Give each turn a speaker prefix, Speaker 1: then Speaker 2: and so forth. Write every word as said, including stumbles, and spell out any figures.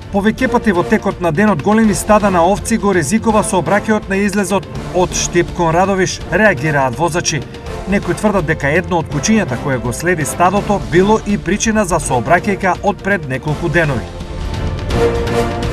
Speaker 1: Повеќе пати во текот на денот големи стада на овци го ризикува сообраќајот на излезот од Штип кон Радовиш, реагираат возачи. Некои тврдат дека едно од кучињата кое го следи стадото било и причина за сообраќајка од пред неколку денови.